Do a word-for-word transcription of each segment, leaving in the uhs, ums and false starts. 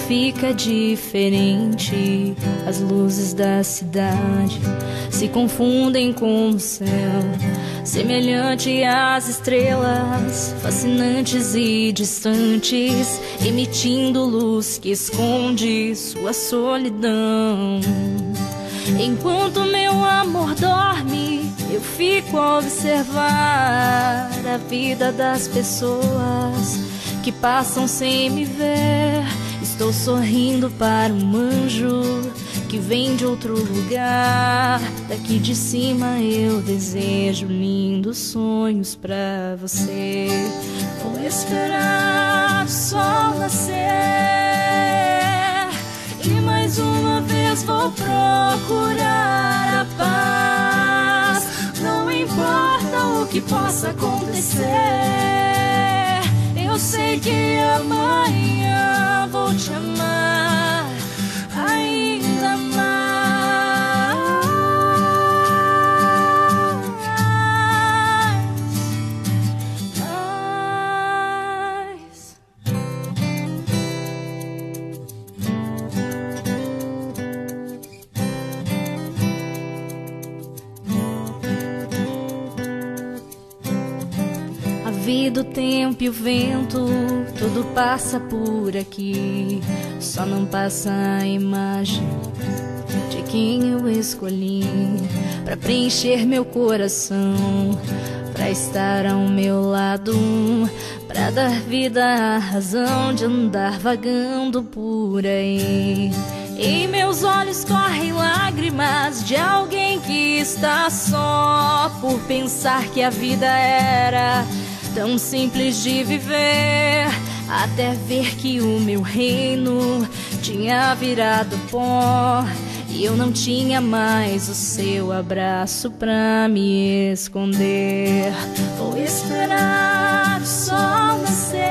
fica diferente. As luzes da cidade se confundem com o céu, semelhante às estrelas, fascinantes e distantes, emitindo luz que esconde sua solidão. Enquanto meu amor dorme, eu fico a observar a vida das pessoas que passam sem me ver. Estou sorrindo para um anjo que vem de outro lugar. Daqui de cima eu desejo lindos sonhos pra você. Vou esperar o sol nascer e mais uma vez vou procurar a paz. Não importa o que possa acontecer, eu sei que amanhã vou te amar ainda mais. mais. A vida, o tempo e o vento, tudo passa por aqui. Só não passa a imagem de quem eu escolhi pra preencher meu coração, pra estar ao meu lado, pra dar vida à razão de andar vagando por aí. Em meus olhos correm lágrimas de alguém que está só, por pensar que a vida era tão simples de viver, até ver que o meu reino tinha virado pó e eu não tinha mais o seu abraço pra me esconder. Vou esperar o sol nascer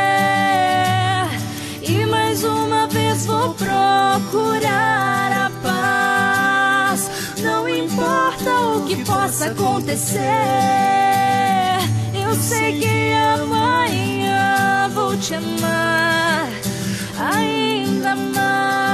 e mais uma vez vou procurar a paz. Não importa o que possa acontecer, eu sei que amanhã vou te amar ainda mais.